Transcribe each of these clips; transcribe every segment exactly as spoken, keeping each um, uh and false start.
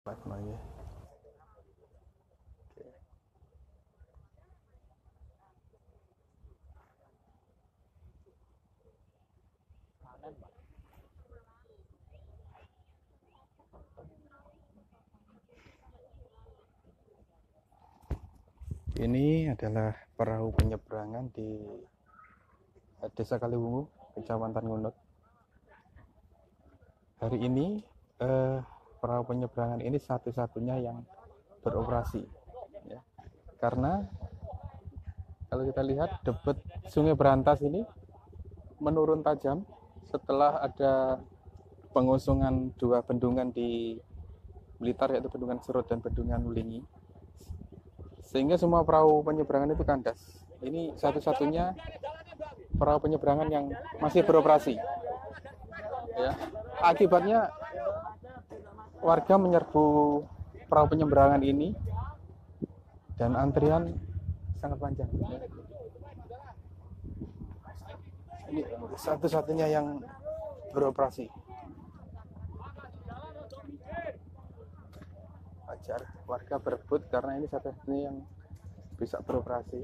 Lagi. Ini adalah perahu penyeberangan di Desa Kaliwungu, Kecamatan Ngunut. Hari ini eh, perahu penyeberangan ini satu-satunya yang beroperasi, ya. Karena kalau kita lihat debit Sungai Berantas ini menurun tajam setelah ada pengosungan dua bendungan di Blitar, yaitu Bendungan Serut dan Bendungan Ulingi, sehingga semua perahu penyeberangan itu kandas. Ini satu-satunya perahu penyeberangan yang masih beroperasi, ya. Akibatnya warga menyerbu perahu penyeberangan ini dan antrian sangat panjang. Ini satu-satunya yang beroperasi. Wajar warga berebut karena ini satu-satunya yang bisa beroperasi.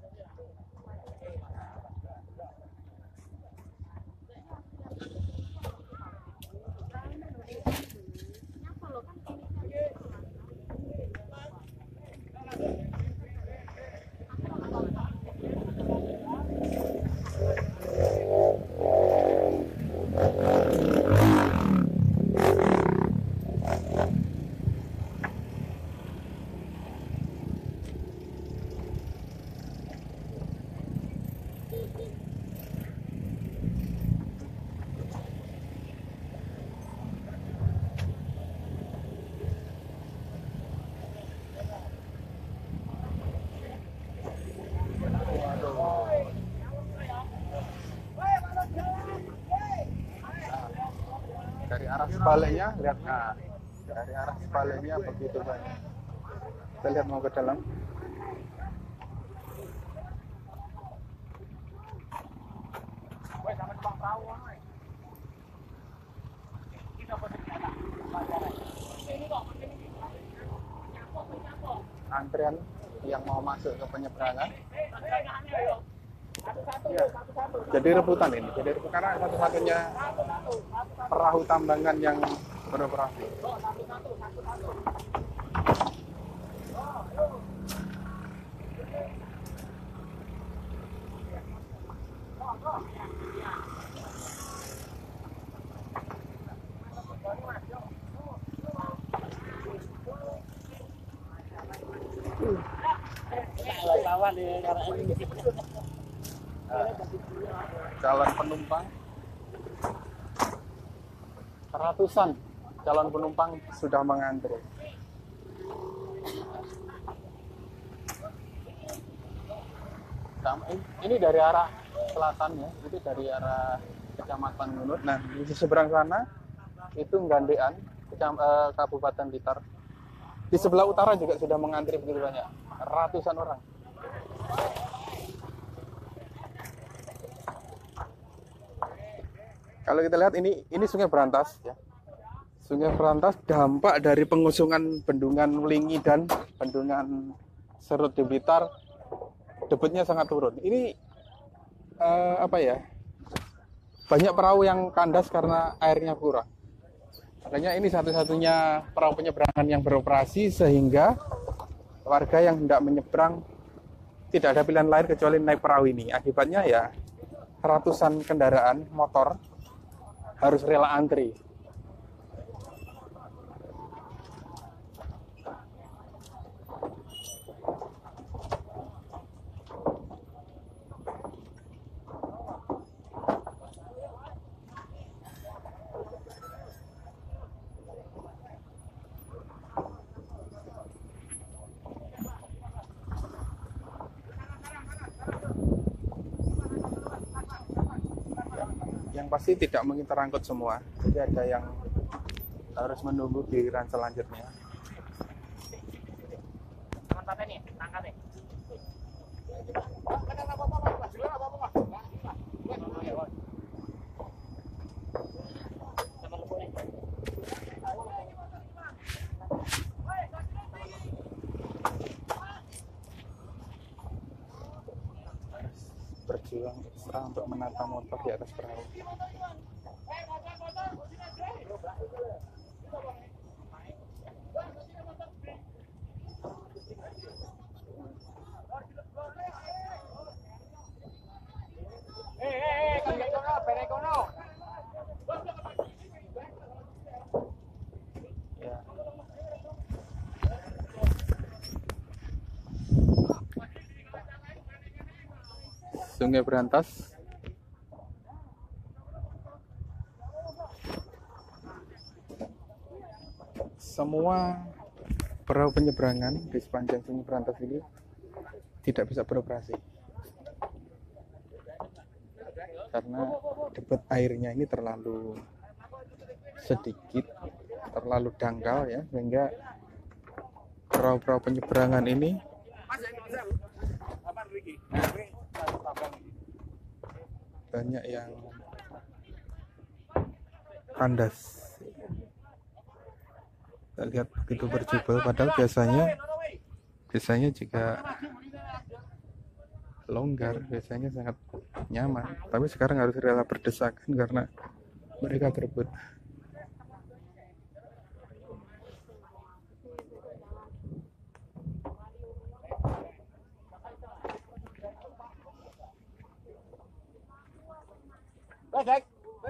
Dari arah sebaliknya, lihat, nah, dari arah sebaliknya begitu banyak. Kita lihat mau ke dalam. Antrian yang mau masuk ke penyeberangan. Ya, jadi rebutan ini. Jadi rebutan karena satu-satunya perahu tambangan yang beroperasi. Calon penumpang, ratusan calon penumpang sudah mengantri. Ini dari arah selatan, ya, itu dari arah Kecamatan Ngunut. Nah, di seberang sana itu Gandean, Kabupaten Blitar. Di sebelah utara juga sudah mengantri begitu banyak, ratusan orang. Kalau kita lihat ini ini Sungai Berantas, ya. Sungai Berantas dampak dari pengusungan Bendungan Ulingi dan Bendungan Serut di Blitar, debitnya sangat turun. Ini eh, apa ya? Banyak perahu yang kandas karena airnya kurang. Makanya ini satu-satunya perahu penyeberangan yang beroperasi, sehingga warga yang hendak menyeberang tidak ada pilihan lain kecuali naik perahu ini. Akibatnya ya ratusan kendaraan motor harus rela antri. Yang pasti tidak mungkin terangkut semua, jadi ada yang harus menunggu giliran selanjutnya. berjuang ekstra untuk menata motor di atas perahu. Sungai Berantas. Semua perahu penyeberangan di sepanjang Sungai Berantas ini tidak bisa beroperasi karena debit airnya ini terlalu sedikit, terlalu dangkal ya, sehingga perahu-perahu penyeberangan ini banyak yang kandas. Kita lihat begitu berjubel, padahal biasanya biasanya jika longgar biasanya sangat nyaman, tapi sekarang harus rela berdesakan karena mereka berebut. Baik.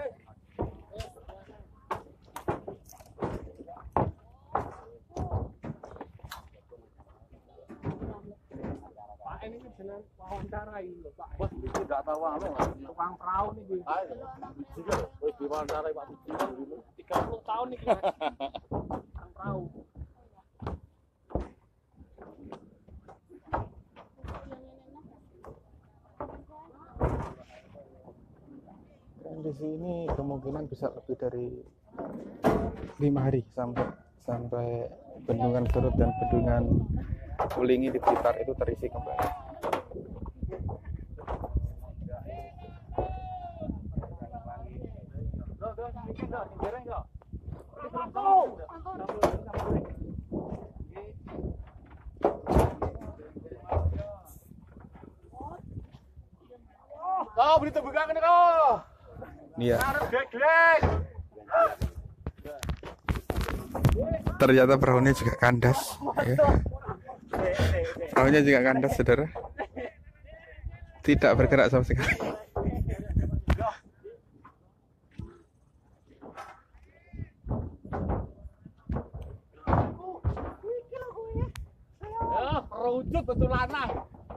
Pak ini jenengan wawancarai lho, Pak. Bos iki ndak tahu anu, tukang perahu niki. Ayo. Wis diwawancarai Pak Budi tiga puluh tahun iki. Tukang perahu. Kondisi ini kemungkinan bisa lebih dari lima hari sampai sampai bendungan Serut dan bendungan Ulingi di Blitar itu terisi kembali. Kau beri terbuka kan kau. Iya. Ternyata perahunya juga kandas. Ya. Perahunya juga kandas, saudara. Tidak bergerak sama sekali. Ya, perujut betul lanang.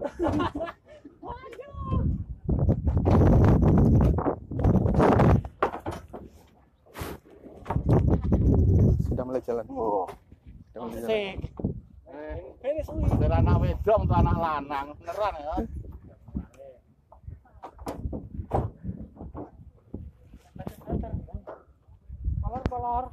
Sudah mulai jalan. Oh, Sudah mulai jalan. asik. Eh, ini suwi. Dari anak wedok untuk anak lanang, beneran ya. Kolor-kolor.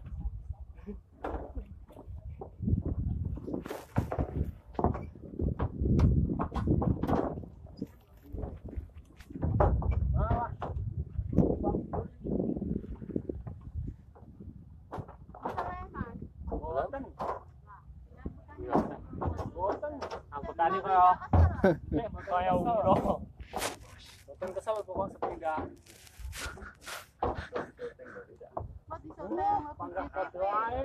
Angkutannya kaya kaya umroh. Boten kesel pokok sepindah. Panggah padha ae.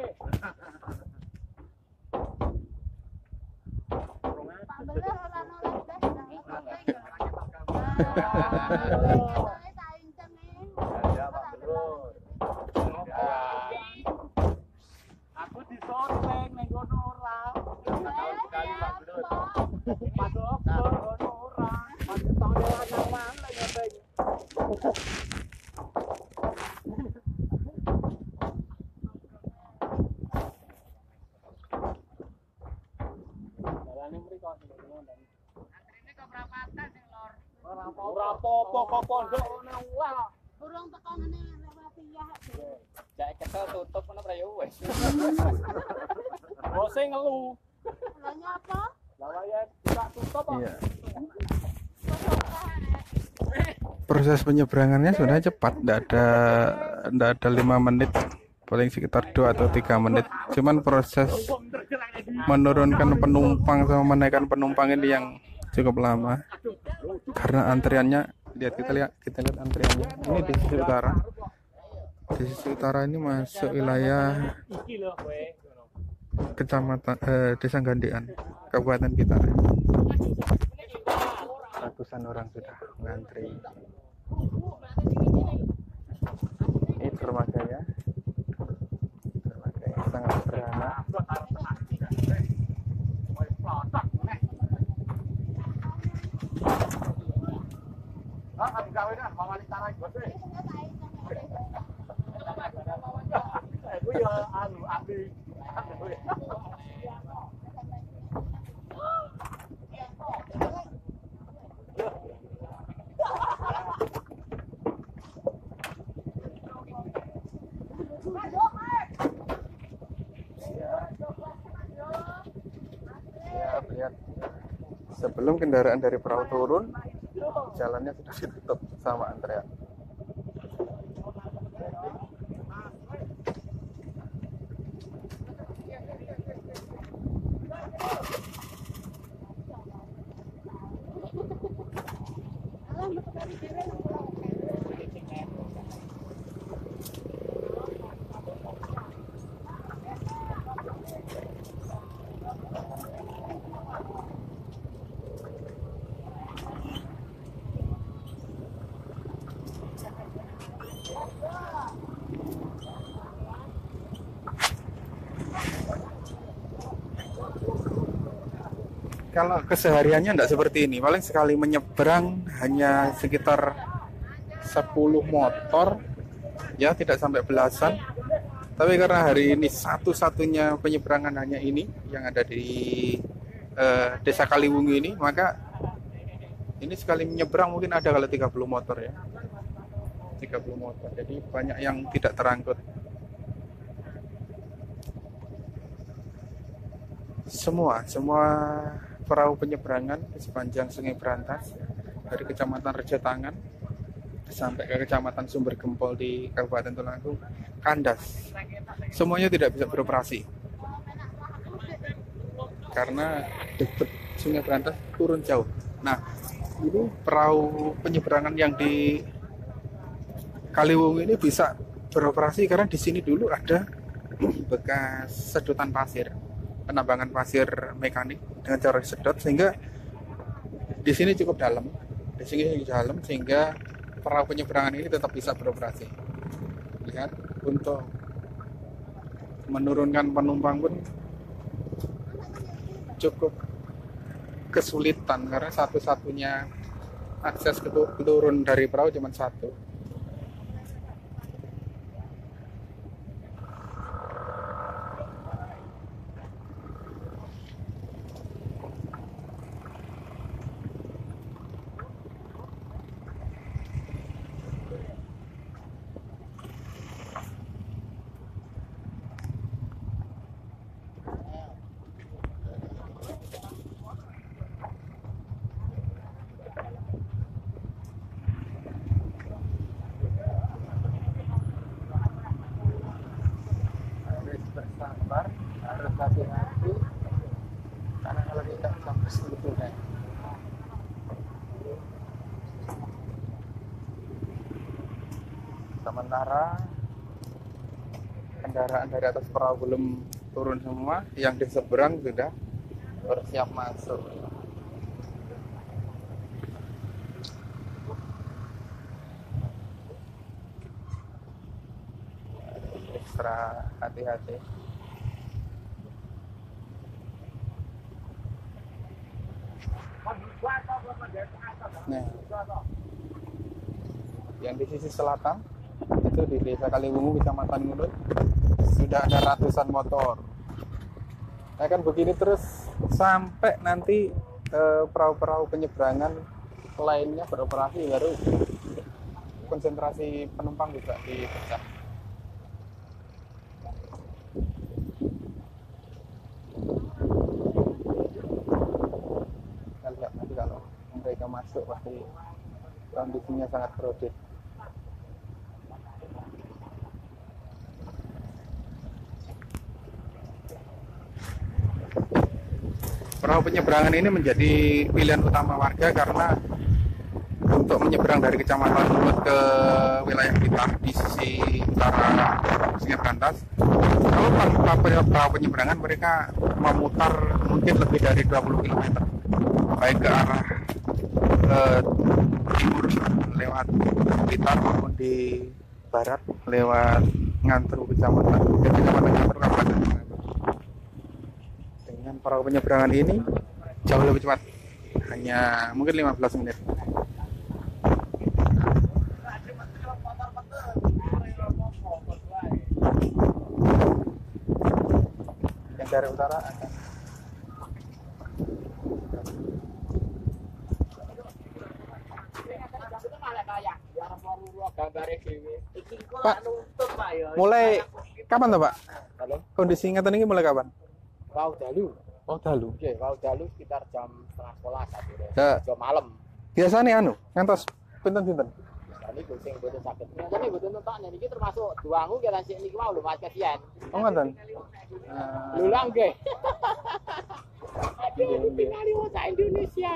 Aku disoreng ning kono ora. Tahun sekali Pak Gubernur. Padahal kono ora. Pas tahun ora nyaman lagi nyampe. Dalane mriko ngono. Antrine kok prapatan sing lor. Ora apa-apa. Ora apa-apa kok pondok ana ulah. Burung teko ngene lewat ya. Cek kesel tutup ana pra yo wis. Bose ngelu. Lah nyapa? Lah ya tak tutup kok. Iya. Proses penyeberangannya sebenarnya cepat, tidak ada tidak ada lima menit, paling sekitar dua atau tiga menit. Cuman proses menurunkan penumpang sama menaikkan penumpang ini yang cukup lama karena antriannya Lihat, kita lihat kita lihat antriannya. Ini di sisi utara. Di sisi utara ini masuk wilayah kecamatan eh, Desa Gandean, Kabupaten Kitara. Ratusan orang sudah mengantri. Ini dermaganya, dermaga yang sangat sederhana. Siap, lihat. Sebelum kendaraan dari perahu turun, jalannya sudah ditutup sama antrean. Kalau kesehariannya tidak seperti ini, paling sekali menyeberang hanya sekitar sepuluh motor, ya tidak sampai belasan. Tapi karena hari ini satu-satunya penyeberangan hanya ini yang ada di eh, Desa Kaliwungu ini, maka ini sekali menyeberang mungkin ada kalau tiga puluh motor ya, tiga puluh motor. Jadi banyak yang tidak terangkut. Semua, semua perahu penyeberangan di sepanjang Sungai Berantas dari Kecamatan Rejotangan sampai ke Kecamatan Sumber Gempol di Kabupaten Tulungagung kandas. Semuanya tidak bisa beroperasi karena debit Sungai Berantas turun jauh. Nah, ini perahu penyeberangan yang di Kaliwungu ini bisa beroperasi karena di sini dulu ada bekas sedotan pasir, penambangan pasir mekanik dengan cara sedot, sehingga di sini cukup dalam, di sini dalam sehingga perahu penyeberangan ini tetap bisa beroperasi. Lihat, untuk menurunkan penumpang pun cukup kesulitan karena satu-satunya akses ke turun dari perahu cuma satu. Bersabar, harus hati-hati karena kalau tidak sampai sebetulnya. Sementara kendaraan dari atas perahu belum turun semua, yang di seberang sudah bersiap masuk. Ekstra hati-hati. Nah, yang di sisi selatan itu di Desa Kaliwungu, Kecamatan Ngurut, sudah ada ratusan motor. Nah, kan begini terus sampai nanti eh, perahu-perahu penyeberangan lainnya beroperasi, baru konsentrasi penumpang juga dipecah. Kita lihat nanti kalau mereka masuk pasti kondisinya sangat crowded. Perahu penyeberangan ini menjadi pilihan utama warga karena untuk menyeberang dari Kecamatan Lulut ke wilayah kita di sisi utara Sungai Berantas. Kalau tanpa perahu penyeberangan mereka memutar mungkin lebih dari dua puluh kilometer, baik ke arah eh, timur lewat Blitar maupun di barat lewat Ngantru Kecamatan ke Kecamatan Ngantru Kabupaten Ngantru. Dengan perahu penyeberangan ini jauh lebih cepat, hanya mungkin lima belas menit. Yang dari utara akan Pak, mulai kapan tuh Pak? Halo, Kondisi ngeten ini mulai kapan? Wau dalu. Oh dalu. Oke, wau dalu sekitar jam setengah sekolah satu. Ya. Jam malam. Biasanya anu ngantos pinten-pinten. Tadi kucing boten sakit. Tadi boten nonton niki termasuk duangu kira sik niki mau lho Mas kasihan. Oh ngoten. Lho lah nggih. Aduh, tinggal di kota Indonesia.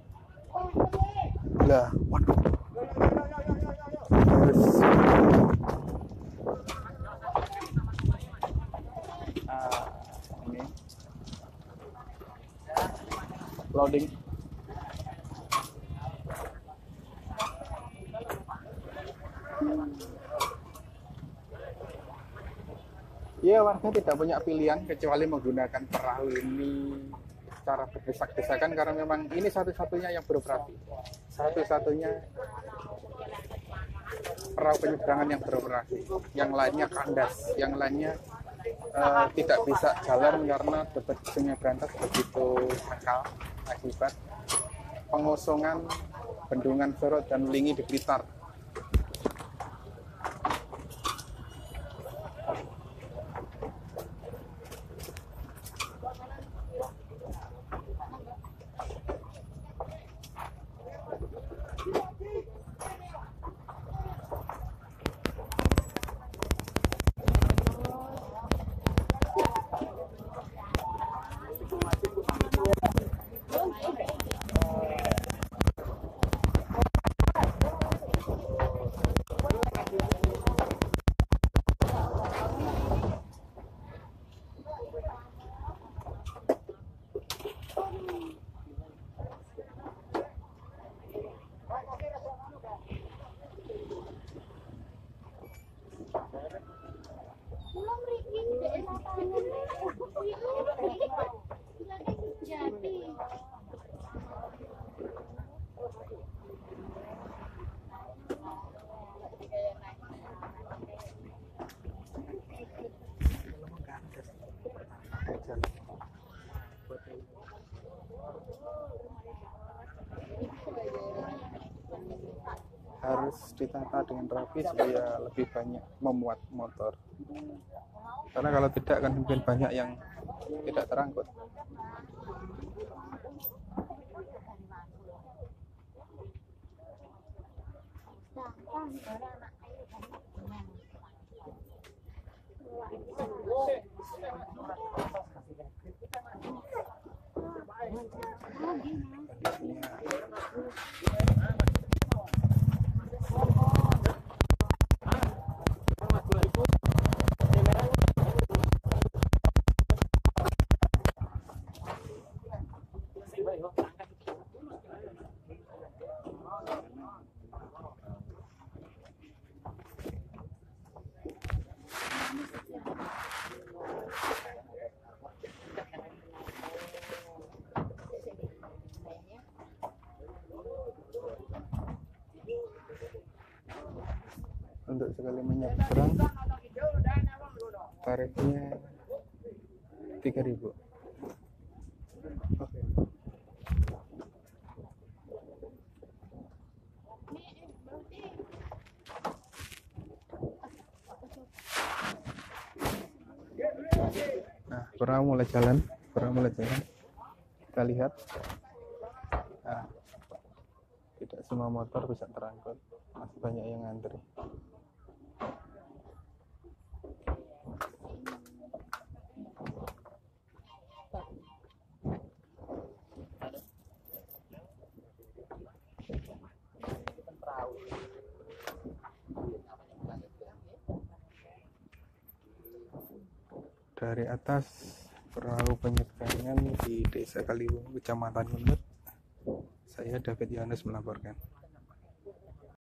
Lah, waduh. Terus. Ah, ini. Loading. Ya, warga tidak punya pilihan kecuali menggunakan perahu ini secara berdesak-desakan karena memang ini satu-satunya yang beroperasi. Satu-satunya perahu penyeberangan yang beroperasi. Yang lainnya kandas, yang lainnya uh, tidak bisa jalan karena debit Sungai Berantas begitu nakal akibat pengosongan bendungan Serut dan Lingi di Blitar. Harus ditata dengan rapi supaya lebih banyak memuat motor, karena kalau tidak akan mungkin banyak yang tidak terangkut. Untuk sekali menyeberang tarifnya tiga ribu. Oke. Nah, perahu mulai jalan, perahu mulai jalan. Kita lihat. Nah, tidak semua motor bisa terangkut, masih banyak yang ngantri. Dari atas perahu penyeberangan di Desa Kaliwungu, Kecamatan Ngunut, saya David Yohanes melaporkan.